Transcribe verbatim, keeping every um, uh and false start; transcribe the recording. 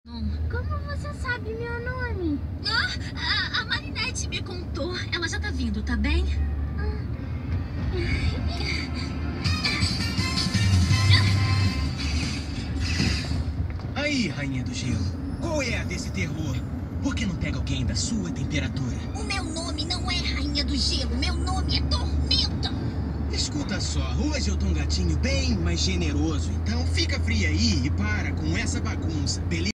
Como você sabe meu nome? Ah, a, a Marinette me contou. Ela já tá vindo, tá bem? Aí, Rainha do Gelo, qual é a desse terror? Por que não pega alguém da sua temperatura? O meu nome não é Rainha do Gelo. Meu nome é Tormenta. Escuta só, hoje eu tô um gatinho bem mais generoso. Então fica fria aí e para com essa bagunça, beleza?